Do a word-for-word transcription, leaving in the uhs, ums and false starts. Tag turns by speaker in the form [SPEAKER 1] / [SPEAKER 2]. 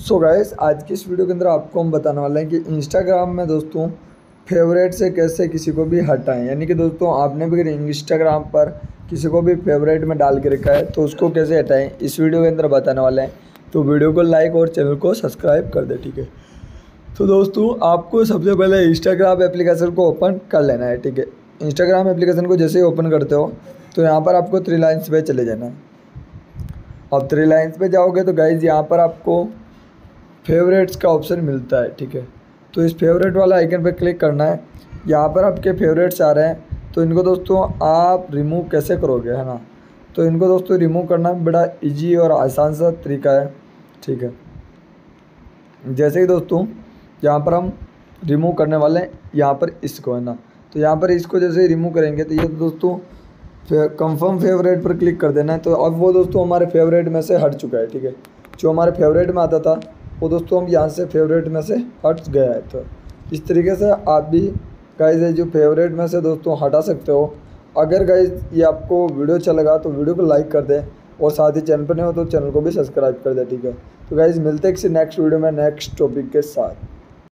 [SPEAKER 1] So guys आज की इस वीडियो के अंदर आपको हम बताने वाले हैं कि इंस्टाग्राम में दोस्तों फेवरेट से कैसे किसी को भी हटाएं। यानी कि दोस्तों आपने भी अगर इंस्टाग्राम पर किसी को भी फेवरेट में डाल के रखा है तो उसको कैसे हटाएं इस वीडियो के अंदर बताने वाले हैं। तो वीडियो को लाइक और चैनल को सब्सक्राइब कर दे, ठीक है। तो दोस्तों आपको सबसे पहले इंस्टाग्राम एप्लीकेशन को ओपन कर लेना है, ठीक है। इंस्टाग्राम एप्लीकेशन को जैसे ही ओपन करते हो तो यहाँ पर आपको थ्री लाइन्स पे चले जाना है। अब थ्री लाइन्स पे जाओगे तो गाइज यहाँ पर आपको फेवरेट्स का ऑप्शन मिलता है, ठीक है। तो इस फेवरेट वाला आइकन पे क्लिक करना है। यहाँ पर आपके फेवरेट्स आ रहे हैं तो इनको दोस्तों आप रिमूव कैसे करोगे, है ना। तो इनको दोस्तों रिमूव करना बड़ा इजी और आसान सा तरीका है, ठीक है। जैसे ही दोस्तों यहाँ पर हम रिमूव करने वाले हैं यहाँ पर इसको, है ना। तो यहाँ पर इसको जैसे ही रिमूव करेंगे तो ये दोस्तों कंफर्म फेवरेट पर क्लिक कर देना है। तो अब वो दोस्तों हमारे फेवरेट में से हट चुका है, ठीक है। जो हमारे फेवरेट में आता था वो दोस्तों हम यहाँ से फेवरेट में से हट गया है। तो इस तरीके से आप भी गाइज जो फेवरेट में से दोस्तों हटा सकते हो। अगर गाइज ये आपको वीडियो अच्छा लगा तो वीडियो को लाइक कर दें और साथ ही चैनल पर नहीं हो तो चैनल को भी सब्सक्राइब कर दें, ठीक है। तो गाइज मिलते हैं किसी नेक्स्ट वीडियो में नेक्स्ट टॉपिक के साथ।